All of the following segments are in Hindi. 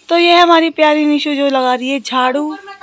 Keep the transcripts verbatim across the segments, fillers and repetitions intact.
तो ये है हमारी प्यारी निशु जो लगा रही है झाड़ू।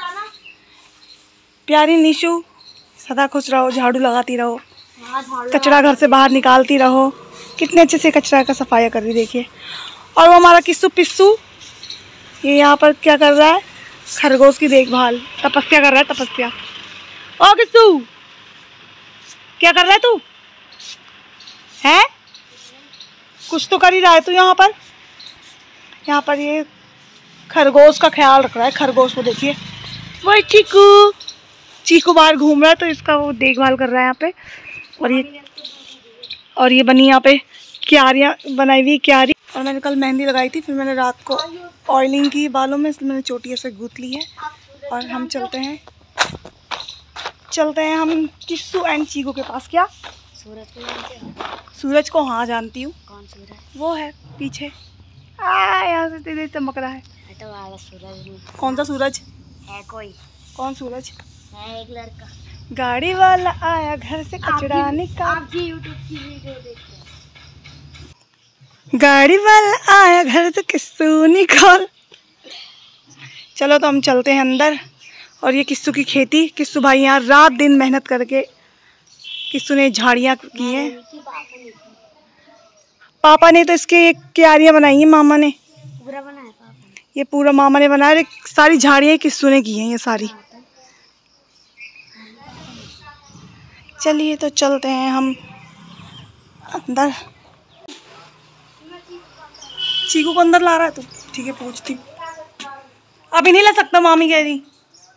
प्यारी निशु सदा खुश रहो, झाड़ू लगाती रहो, कचरा घर से बाहर निकालती रहो। कितने अच्छे से कचरा का सफाई कर रही देखिए। और वो हमारा किस्सू पिस्सू ये यहाँ पर क्या कर रहा है, खरगोश की देखभाल, तपस्या कर रहा है, तपस्या। ओ किस्सू क्या कर रहा है तू, है कुछ तो कर ही रहा है तू। यहाँ पर यहाँ पर ये खरगोश का ख्याल रख रहा है। खरगोश को देखिए, वही चीकू चीकू बाहर घूम रहा है तो इसका वो देखभाल कर रहा है यहाँ पे। और ये और ये बनी यहाँ पे क्यारियाँ बनाई हुई क्यारी। और मैंने कल मेहंदी लगाई थी, फिर मैंने रात को ऑयलिंग की बालों में, इसलिए मैंने चोटी ऐसे गूंथ ली है। और हम चलते हैं चलते हैं हम किस्सू एंड चीकू के पास। क्या सूरज को जानते हो? सूरज को हाँ जानती हूँ। कौन सूरज? वो है पीछे, आ यहाँ से तेरे चमक रहा है। तो वाला सूरज नहीं। कौन सा सूरज है? कोई कौन सूरज है? एक लड़का। गाड़ी वाला आया घर से कचरा निकाल। आप जी यूट्यूब की वीडियो देखते हैं। गाड़ी वाला आया घर से किस्सू निकाल। चलो तो हम चलते हैं अंदर। और ये किस्सू की खेती, किस्सू भाई यहाँ रात दिन मेहनत करके किस्सू ने झाड़ियाँ की हैं। पापा ने तो इसके क्यारियाँ बनाई हैं, मामा ने पूरा बनाया पापा ने। ये पूरा मामा ने बनाया। सारी झाड़ियाँ किस्सू ने की हैं ये सारी। चलिए तो चलते हैं हम अंदर। चीकू को अंदर ला रहा है तू? ठीक है पूछती हूँ। अभी नहीं ला सकता, मामी कह रही।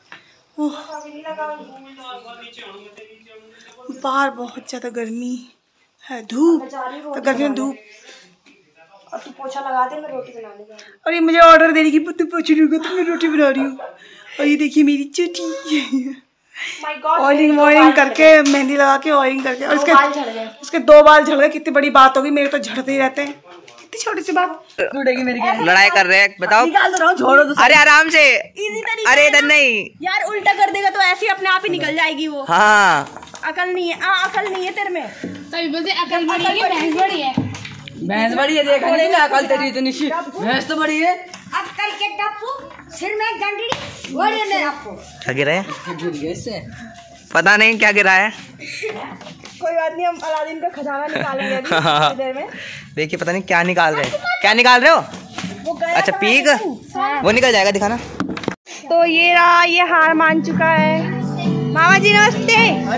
बाहर बहुत ज्यादा गर्मी है, धूप तो गर्मी में धूप। और तू पोछा लगा दे, मैं रोटी बना लूंगा। और ये मुझे ऑर्डर दे रही कि तू पोछा लूंगा तो मैं रोटी बना रही हूँ। और ये देखिए मेरी चुटी ऑयलिंग वॉयलिंग करके, मेहंदी लगा के ऑयलिंग करके। और इसके उसके दो बाल झड़ गए। कितनी बड़ी बात होगी, मेरे तो झड़ते ही रहते हैं। कितनी छोटी सी बात। मेरी लड़ाई कर रहे हैं, बताओ। निकाल दो, छोड़ो तो। अरे आराम से। इजी तरीके। अरे इधर नहीं यार, उल्टा कर देगा तो ऐसे ही अपने आप ही निकल जाएगी वो। हाँ अकल नहीं है। आ, अकल नहीं है तेरे में। तभी बोलते अकल बड़ी है, भैंस बड़ी है। भैंस बड़ी है, देखा नहीं ना अकल तेरी तो निश्चित। भैंस तो बड़ी है। अक्कल के टप्पू सिर में गंडड़ी बड़ी है आपको। क्या गिरा है? पता नहीं क्या गिरा है। कोई बात नहीं, हम अलादीन का खजाना निकालेंगे अभी थोड़ी देर में। देखिए पता नहीं क्या निकाल रहे हो। क्या निकाल रहे हो? वो अच्छा पीक, वो निकल जाएगा, दिखाना। तो ये रहा, ये हार मान चुका है। मामा जी नमस्ते।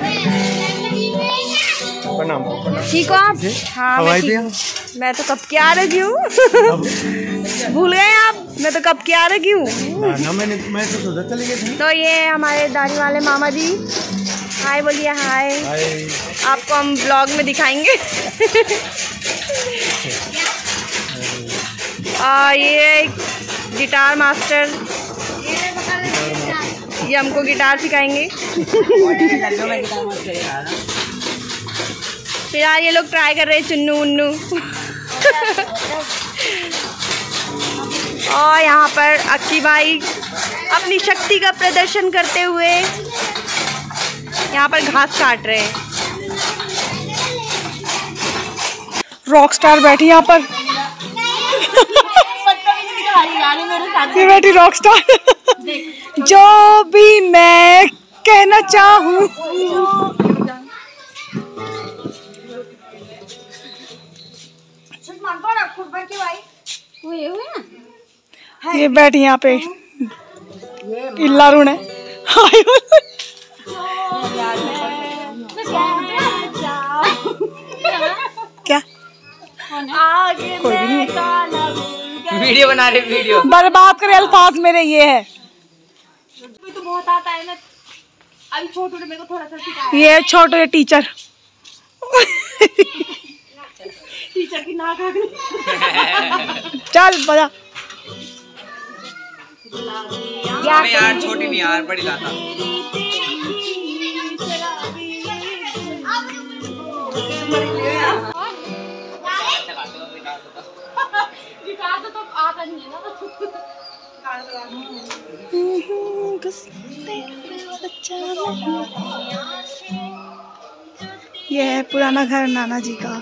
ठीक हो आप? हाँ मैं ठीक हूँ। मैं तो कब की आ रही हूँ। भूल गए आप? मैं तो कब की आ रही हूँ। तो ये हमारे दाढ़ी वाले मामा जी, हाय बोलिए। हाय, आपको हम ब्लॉग में दिखाएंगे। और ये गिटार मास्टर, ये हमको गिटार सिखाएंगे। फिर यार ये लोग ट्राई कर रहे हैं चुन्नू उन्नू। और यहाँ पर अक्की भाई अपनी शक्ति का प्रदर्शन करते हुए यहाँ पर घास काट रहे हैं। रॉक स्टार बैठी यहाँ पर। ये बैठी रॉक स्टार। जो भी मैं कहना चाहूँ। ये बैठी यहाँ पे इल्लारुण है। क्या कोई भी नहीं, वीडियो बना रहे, वीडियो बर्बाद करे अल्फाज मेरे ये है। तो बहुत आता है ना, अभी छोटू ने मेरे को थोड़ा सा सिखाया। ये छोटे टीचर टीचर की नाक आ गई। चल बजा। यार छोटी नहीं यार, बड़ी लाता। तो आता नहीं है ना। ये है पुराना घर नाना जी का।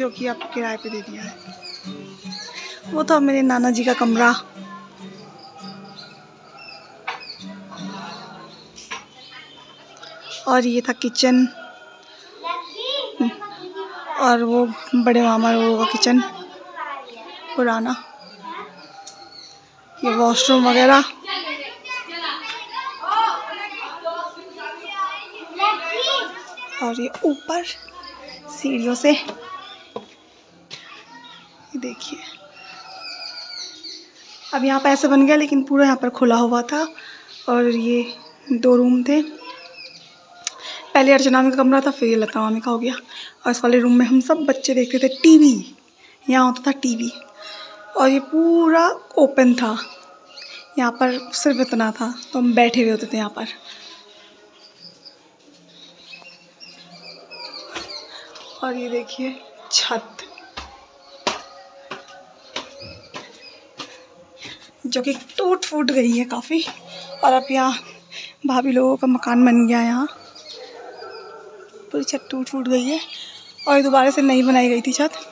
जो कि अब किराए पे दे दिया है। वो था मेरे नाना जी का कमरा। और ये था किचन, और वो बड़े मामा लोगों का किचन पुराना। ये वॉशरूम वगैरह। और ये ऊपर सीढ़ियों से देखिए। अब यहाँ पे ऐसे बन गया, लेकिन पूरा यहाँ पर खुला हुआ था। और ये दो रूम थे, पहले अर्चना का कमरा था, फिर ये लता मामी का हो गया। और इस वाले रूम में हम सब बच्चे देखते थे टीवी। यहाँ होता था टीवी, और ये पूरा ओपन था। यहाँ पर सिर्फ इतना था, तो हम बैठे हुए होते थे यहाँ पर। और ये देखिए छत, जो कि टूट फूट गई है काफ़ी। और अब यहाँ भाभी लोगों का मकान बन गया। यहाँ पूरी छत टूट फूट गई है, और दोबारा से नई बनाई गई थी छत।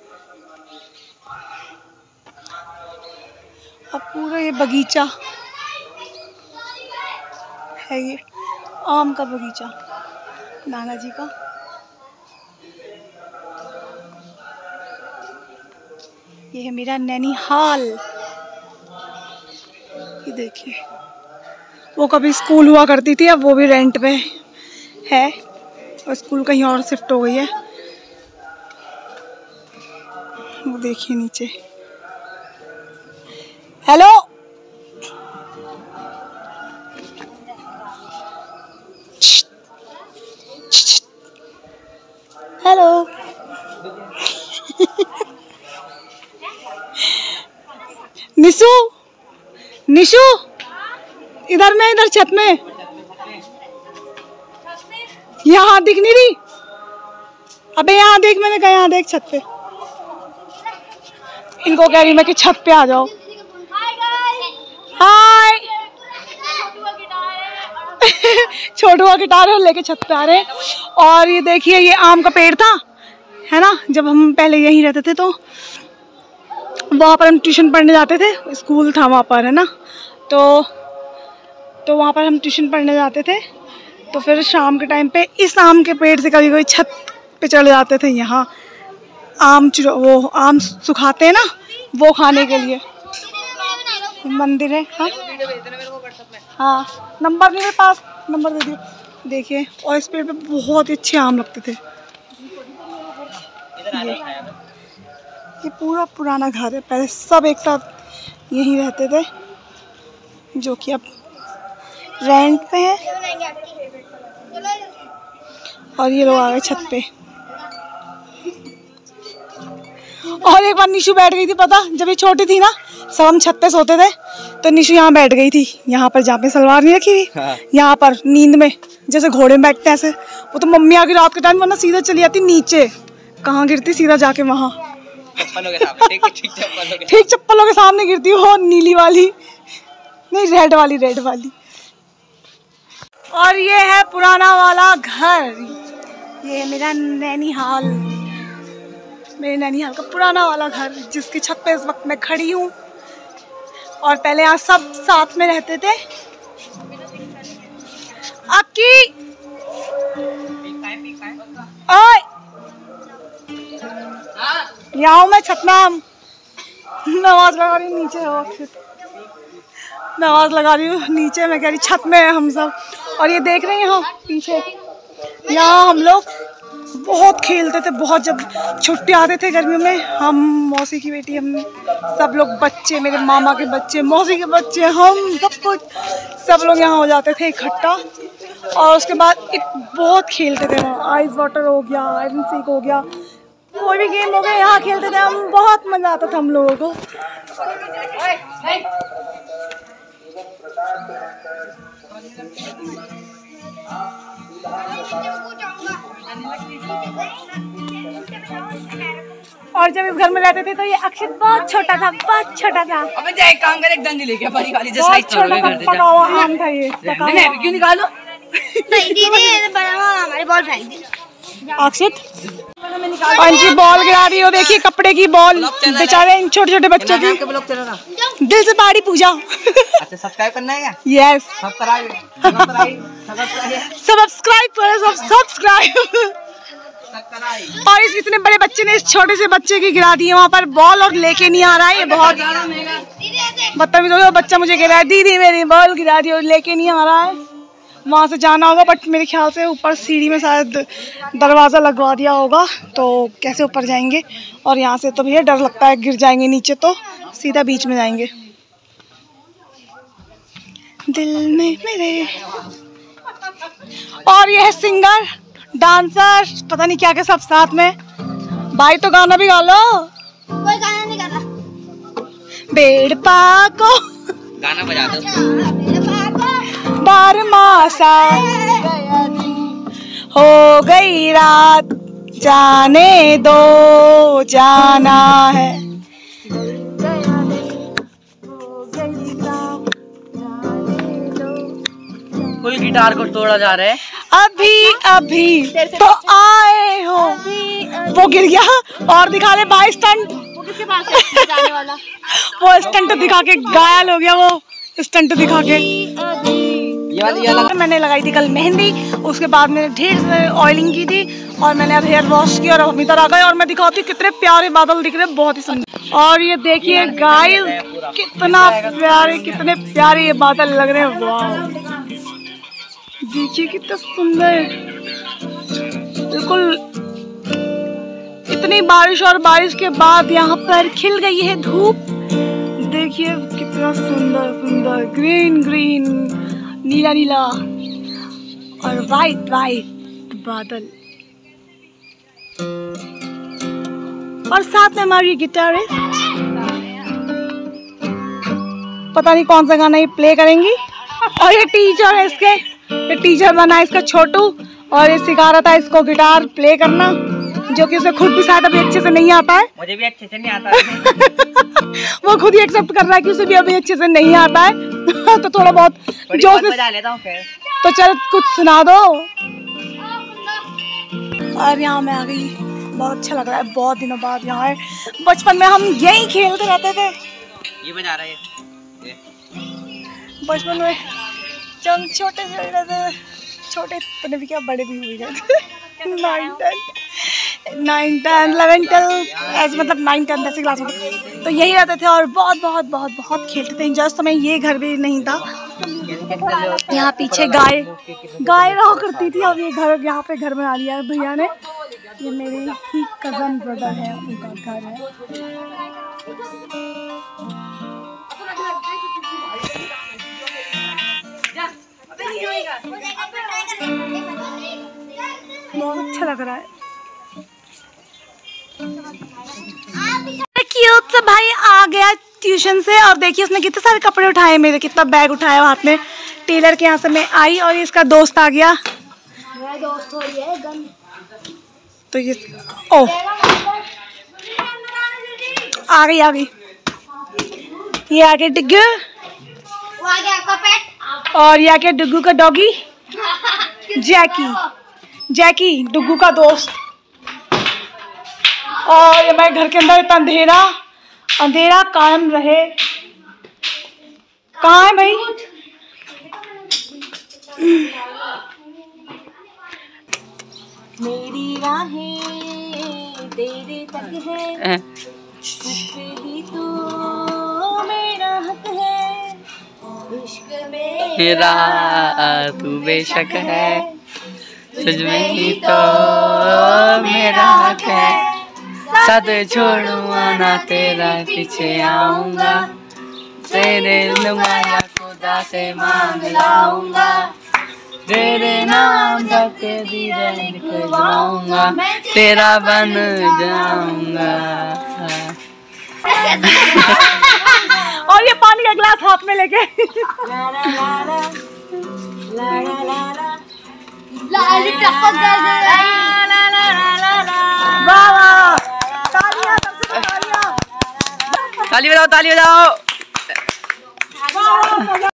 अब पूरा ये बगीचा है, ये आम का बगीचा नाना जी का। ये है मेरा नैनीहाल। ये देखिए, वो कभी स्कूल हुआ करती थी, अब वो भी रेंट पे है, और स्कूल कहीं और शिफ्ट हो गई है। वो देखिए नीचे। Hello, hello. निशु, निशु इधर में, इधर छत में। यहाँ दिख नहीं रही। अबे यहाँ देख, मैंने कहा यहाँ देख छत पे। इनको कह रही मैं कि छत पे आ जाओ। हाय। छोटू गिटार है, लेके छत पे आ रहे हैं। और ये देखिए, ये आम का पेड़ था, है ना। जब हम पहले यहीं रहते थे, तो वहाँ पर हम ट्यूशन पढ़ने जाते थे। स्कूल था वहाँ पर, है ना। तो तो वहाँ पर हम ट्यूशन पढ़ने जाते थे। तो फिर शाम के टाइम पे इस आम के पेड़ से कभी कभी छत पे चढ़ जाते थे। यहाँ आम चुरा, वो आम सुखाते हैं ना, वो खाने के लिए। मंदिर है। हाँ हाँ, नंबर नहीं मेरे पास, नंबर दे दियो। देखिए, और इस पेड़ पे बहुत ही अच्छे आम लगते थे। ये, ये पूरा पुराना घर है, पहले सब एक साथ यहीं रहते थे, जो कि अब रेंट पे है। और ये लोग आ गए छत पे। और एक बार निशु बैठ गई थी, पता, जब ये छोटी थी ना, सब हम छत पे सोते थे, तो निशु यहाँ बैठ गई थी, यहाँ पर जहाँ पे सलवार नहीं रखी हुई, हाँ। यहाँ पर नींद में जैसे घोड़े में बैठते हैं ऐसे। वो तो मम्मी आ गई रात के टाइम, वरना सीधा चली जाती नीचे। कहाँ गिरती, सीधा जाके वहाँ ठीक चप्पलों के सामने गिरती। वो नीली वाली नहीं, रेड वाली, रेड वाली। और ये है पुराना वाला घर। ये है मेरा नैनीहाल, मेरे नैनीहाल का पुराना वाला घर, जिसकी छत पे इस वक्त मैं खड़ी हूँ। और पहले यहाँ सब साथ में रहते थे। आपकी ओए, यहाँ मैं छत में नमाज लगा रही हूँ। नीचे हो, नमाज लगा रही हूँ नीचे, मैं कह रही छत में है हम सब। और ये देख रहे हैं यहाँ पीछे, यहाँ हम लोग बहुत खेलते थे, बहुत। जब छुट्टी आते थे गर्मियों में, हम, मौसी की बेटी, हम सब लोग बच्चे, मेरे मामा के बच्चे, मौसी के बच्चे, हम सब कुछ, सब लोग यहाँ हो जाते थे इकट्ठा। और उसके बाद बहुत खेलते थे वहाँ। आइस वाटर हो गया, हाइड एंड सीक हो गया, कोई भी गेम हो गया, यहाँ खेलते थे हम। बहुत मजा आता था हम लोगों को। और जब इस घर में रहते थे, तो ये अक्षित बहुत छोटा था, बहुत छोटा था। अबे जा एक काम कर, एक डंडी लेके बड़ी वाली जैसा साइज छोटा था, पका हुआ आम था ये। मैं भी क्यों निकालो? नहीं दीदी, ये बड़ा वाला हमारे बहुत भाई। अक्षित और इनकी बॉल गिरा रही हो, देखिए कपड़े की बॉल बेचारे इन छोटे छोटे बच्चों की। दिल से बाड़ी पूजा। अच्छा सब्सक्राइब करना है क्या? यस सब्सक्राइब सब्सक्राइब करो, सब्सक्राइब। और इस इतने बड़े बच्चे ने इस छोटे से बच्चे की गिरा दी है वहाँ पर बॉल और लेके नहीं आ रहा है। ये बहुत बदतमीज हो गया। बच्चा मुझे कह रहा है दीदी मेरी बॉल गिरा दी और लेके नहीं आ रहा है। वहाँ से जाना होगा बट मेरे ख्याल से ऊपर सीढ़ी में शायद दरवाज़ा लगवा दिया होगा, तो कैसे ऊपर जाएंगे। और यहाँ से तो भैया डर लगता है गिर जाएंगे नीचे, तो सीधा बीच में जाएंगे। दिल में मेरे। और ये है सिंगर डांसर पता नहीं क्या क्या सब साथ में। भाई तो गाना भी गा लो। कोई गाना नहीं गा रहा। बेड़ पाको गाना बजा दो। बारमासा हो गई रात जाने दो जाना है। फुल गिटार को तोड़ा जा रहा है। अभी अभी तो आए हो। वो गिर गया और दिखा ले भाई स्टंट। वो किसके पास है जाने वाला? वो स्टंट दिखा के घायल हो गया। वो स्टंट दिखा के। ये वाली ये वाला। मैंने लगाई थी कल मेहंदी, उसके बाद मैंने ढेर से ऑयलिंग की थी और मैंने अब हेयर वॉश किया और अब हम इधर आ गए। और मैं दिखाती हूँ कितने प्यारे बादल दिख रहे हैं, बहुत ही सुंदर। और ये देखिए गाइस कितना प्यारे कितने प्यारे ये बादल लग रहे हैं। वाह देखिए कितना सुंदर, बिल्कुल इतनी बारिश और बारिश के बाद यहाँ पर खिल गई है धूप। देखिए कितना सुंदर सुंदर ग्रीन ग्रीन नीला नीला और वाइट वाइट बादल। और साथ में हमारी गिटारिस्ट पता नहीं कौन सा गाना ये प्ले करेंगी। और ये टीचर है इसके, ये टीचर बना है इसका छोटू और ये सिखा रहा था इसको गिटार प्ले करना, जो कि उसे खुद भी शायद अभी अच्छे से नहीं आता है। मुझे भी अच्छे से नहीं आता है। वो खुद ही एक्सेप्ट कर रहा है कि उसे भी अभी अच्छे से नहीं आता है। तो थोड़ा बहुत जोश में बजा लेता हूँ फिर। तो चल कुछ सुना दो। और यहाँ मैं आ गई, बहुत अच्छा लग रहा है, बहुत दिनों बाद यहाँ है। बचपन में हम यही खेलते रहते थे। ये बजा रहा है बचपन में जब हम छोटे से रहते थे, छोटे तो भी क्या बड़े भी हुए गए। Nine ten nine ten eleven twelve ऐसे मतलब नाइन टेन दसवीं क्लास में तो यही रहते थे और बहुत बहुत बहुत बहुत खेलते थे। जस्ट समय ये घर भी नहीं था, यहाँ पीछे गाय गाय रहा करती थी। अब ये घर यहाँ पे घर बना लिया है भैया ने। ये मेरे ही कजन ब्रदर है, उनका घर है। बहुत अच्छा लग रहा है। क्यूट सा भाई आ गया ट्यूशन से और देखिए उसने कितने सारे कपड़े उठाए मेरे, कितना बैग उठाया हाथ में। टेलर के यहाँ से मैं आई और इसका दोस्त आ गया। मेरा दोस्त हो है गन। तो ये ओ आ गई आ गई ये आगे डिग्गू वो आ गया आपका पेट। और ये आगे डिग्गू का डॉगी जैकी जैकी डुग्गू का दोस्त। और ये मैं घर के अंदर इतना अंधेरा अंधेरा कायम रहे। कहाँ है भाई? मेरी राहें तेरे तक है, ही तो मेरा हक है, इश्क में मेरा तू बेशक है, तुझ में ही तो मेरा हक है। साथ छोड़ूंगा ना तेरा पीछे आऊंगा, तेरे नुमाया खुदा से मांग लाऊंगा, तेरे नाम तक तेरी रैन जाऊंगा, तेरा बन जाऊंगा। और ये पानी का गिलास हाथ में लेके ताली बजाओ ताली बजाओ।